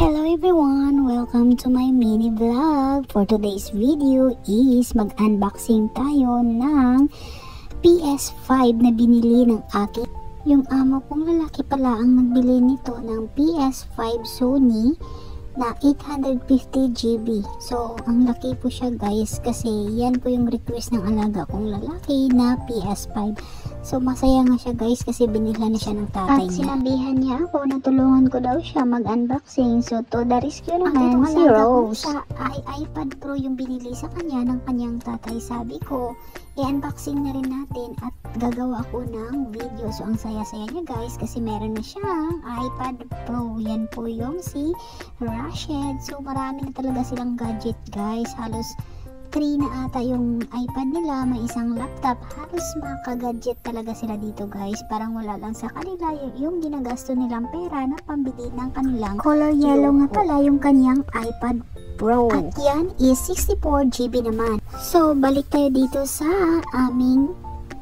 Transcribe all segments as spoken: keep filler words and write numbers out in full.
Hello everyone! Welcome to my mini vlog. For today's video is mag-unboxing tayo ng P S five na binili ng aking yung amo kong lalaki pala ang nagbili nito ng P S five Sony na eight hundred fifty gigabytes. So, ang laki po siya guys kasi yan po yung request ng alaga kong lalaki na P S five. So, masaya nga siya guys kasi binilhan na siya ng tatay niya. At sinabihan niya ako na tulungan ko daw siya mag-unboxing. So, to the rescue naman si Rose. Sa iPad Pro yung binili sa kanya ng kanyang tatay. Sabi ko, i-unboxing na rin natin at gagawa ako ng video. So, ang saya-saya niya guys kasi meron na siyang iPad Pro. Yan po yung si Rashid. So, marami na talaga silang gadget guys. Halos three na ata yung iPad nila, may isang laptop. Halos maka-gadget talaga sila dito guys. Parang wala lang sa kanila yung, yung ginagasto nilang pera na pambili ng kanilang color yellow nga pala yung kanyang iPad Pro. At yan is sixty-four gigabytes naman. So, balik tayo dito sa aming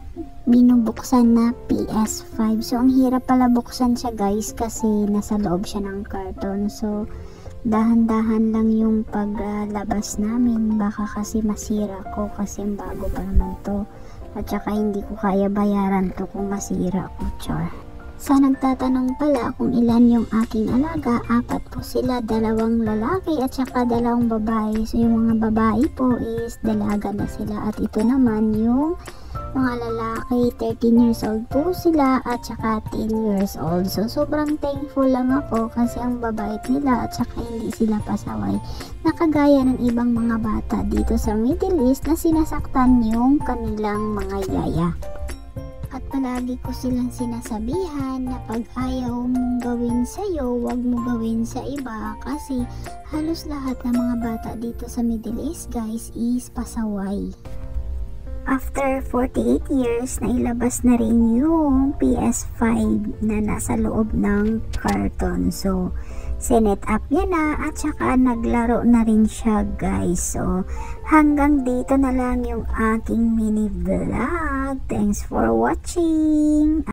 binubuksan na P S five. So, ang hirap pala buksan siya guys kasi nasa loob siya ng karton. So, dahan-dahan lang yung paglabas uh, namin, baka kasi masira ko kasi bago pa naman to at saka hindi ko kaya bayaran to kung masira ko, char. Sa nagtatanong pala kung ilan yung aking alaga, apat po sila, dalawang lalaki at saka dalawang babae. So yung mga babae po is dalaga na sila at ito naman yung mga lalaki, thirteen years old po sila at saka ten years old. So sobrang thankful lang ako kasi ang babait nila at saka hindi sila pasaway. Nakagaya ng ibang mga bata dito sa Middle East na sinasaktan yung kanilang mga yaya. At palagi ko silang sinasabihan na pag ayaw mong gawin sa'yo, wag mo gawin sa iba kasi halos lahat ng mga bata dito sa Middle East guys is pasaway. After forty-eight years, nailabas na rin yung P S five na nasa loob ng carton. So, sinet up niya na at saka naglaro na rin siya guys. So, hanggang dito na lang yung aking mini vlog. Thanks for watching.